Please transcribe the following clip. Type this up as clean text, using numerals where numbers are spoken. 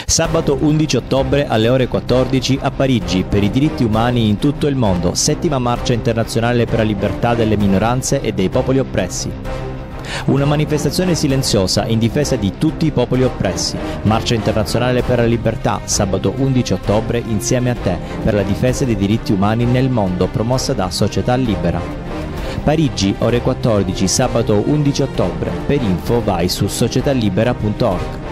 Sabato 11 ottobre alle ore 14 a Parigi per i diritti umani in tutto il mondo, 7ª marcia internazionale per la libertà delle minoranze e dei popoli oppressi. Una manifestazione silenziosa in difesa di tutti i popoli oppressi. Marcia internazionale per la libertà, sabato 11 ottobre insieme a te per la difesa dei diritti umani nel mondo, promossa da Società Libera. Parigi, ore 14, sabato 11 ottobre. Per info vai su societalibera.org.